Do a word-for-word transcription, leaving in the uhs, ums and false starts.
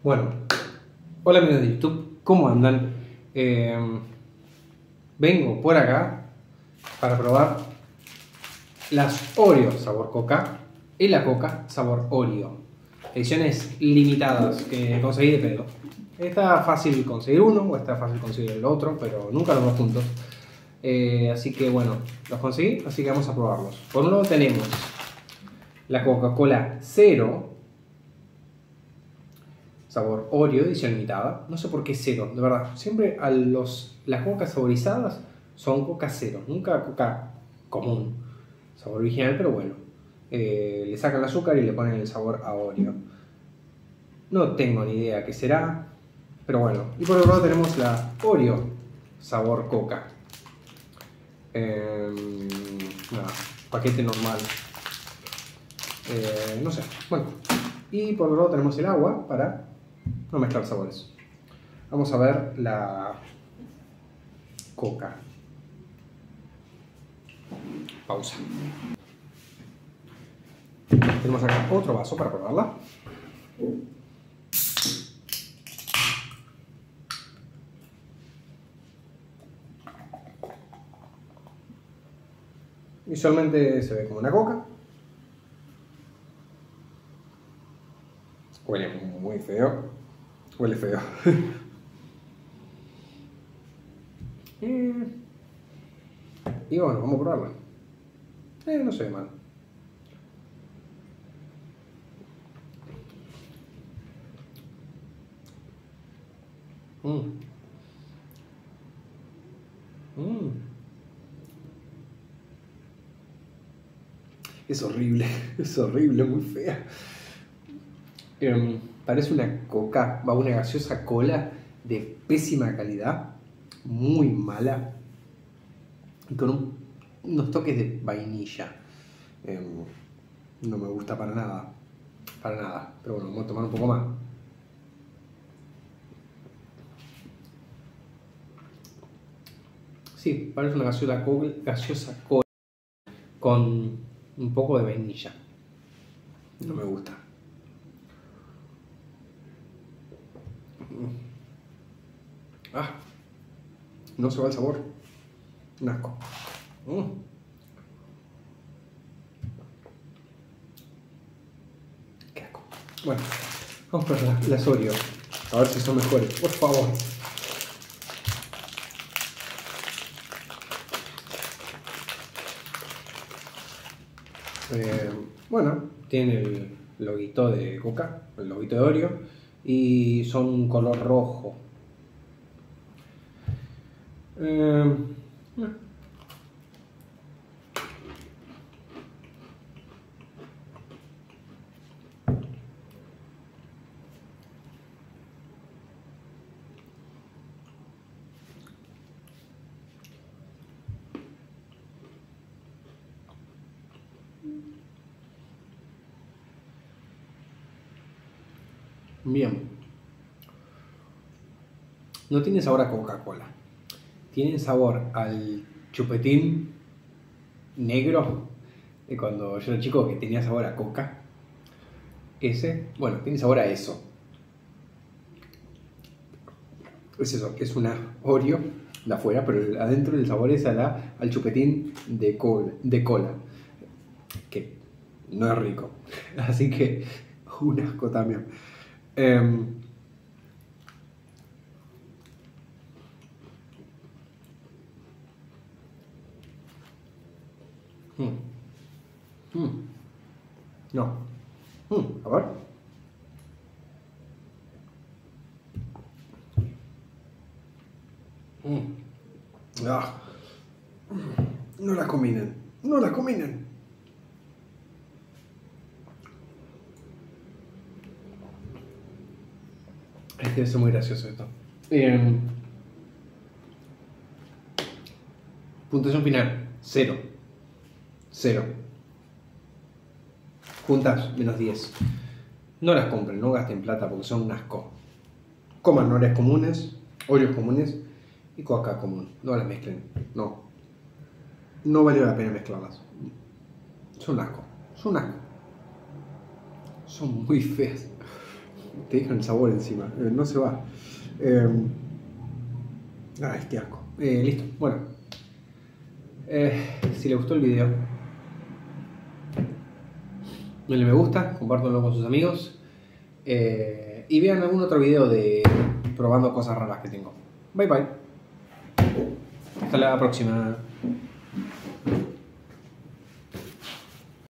Bueno, hola amigos de YouTube, ¿cómo andan? Eh, vengo por acá para probar las Oreo sabor Coca y la Coca sabor Oreo. Ediciones limitadas que conseguí de pedo. Está fácil conseguir uno o está fácil conseguir el otro, pero nunca los dos juntos. Eh, así que bueno, los conseguí, así que vamos a probarlos. Por un lado tenemos la Coca-Cola Cero sabor Oreo, edición limitada. No sé por qué cero, de verdad. Siempre a los, las cocas saborizadas son coca cero, nunca coca común. Sabor original, pero bueno. Eh, le sacan el azúcar y le ponen el sabor a Oreo. No tengo ni idea qué será, pero bueno. Y por otro lado tenemos la Oreo sabor coca. Eh, nada, paquete normal. Eh, no sé, bueno. Y por otro lado tenemos el agua para no mezclar sabores. Vamos a ver la coca. Pausa. Tenemos acá otro vaso para probarla. Visualmente se ve como una coca. Huele muy feo. Huele feo. eh, y bueno, vamos a probarla. Eh, no se ve mal. Mm. Mm. Es horrible, es horrible, muy fea. Eh, parece una coca, va una gaseosa cola de pésima calidad, muy mala, y con un, unos toques de vainilla. Eh, no me gusta para nada, para nada, pero bueno, vamos a tomar un poco más. Sí, parece una gaseosa cola, gaseosa cola con un poco de vainilla. No me gusta. Ah, no se va el sabor. Un asco. Mm. Qué asco. Bueno, vamos por las, las Oreo. A ver si son mejores, por favor. Eh, bueno, tiene el loguito de Coca, el loguito de Oreo, y son un color rojo. Eh, Bien. No tiene sabor a Coca-Cola. Tiene sabor al chupetín negro de cuando yo era chico que tenía sabor a Coca. Ese, bueno, tiene sabor a eso. Es eso, es una Oreo de afuera, pero adentro el sabor es a la, al chupetín de cola, de cola, que no es rico. Así que un asco también. Um, mm, mm, no. Mm, a ver. Mm. Ah. No la combinen. No la combinen. Es que es muy gracioso esto. Eh, puntuación final, cero. Cero. Juntas, menos diez. No las compren, no gasten plata porque son un asco. Coman Oreos comunes, Oreos comunes y Coca común. No las mezclen, no. No vale la pena mezclarlas. Son un asco, son un asco. Son muy feas. Te dejan el sabor encima, eh, no se va. Eh, ay, qué asco. Eh, listo, bueno. Eh, si les gustó el video, denle me gusta, compártanlo con sus amigos. Eh, y vean algún otro video de probando cosas raras que tengo. Bye bye. Hasta la próxima.